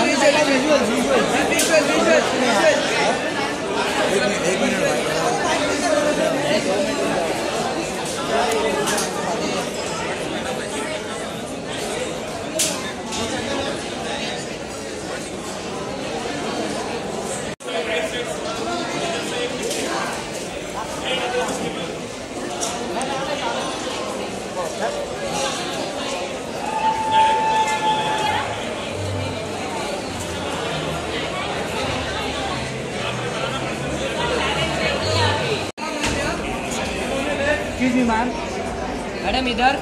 Excuse me, ma'am. Madam इधर।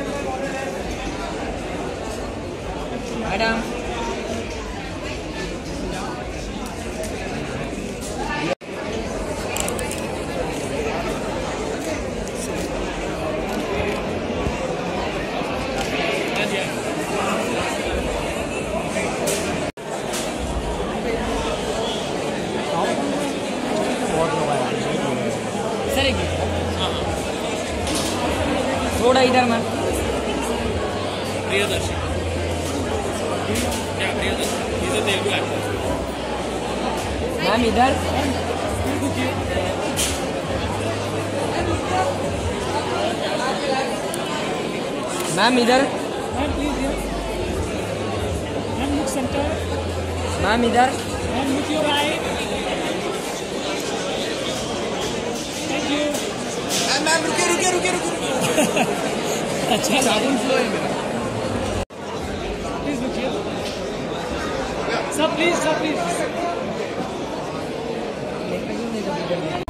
Madam sir थोड़ा इधर मैम। प्रियदर्शी क्या प्रियदर्शी इधर तेलुगु एक्टर मैम इधर। मैम इधर। Ma'am, please here. Ma'am, look center. Ma'am इधर। Ma'am, look your eye. Thank you. Ma'am रुकिए अच्छा साबुन फ्लो है मेरा। Please look here. Sir, please.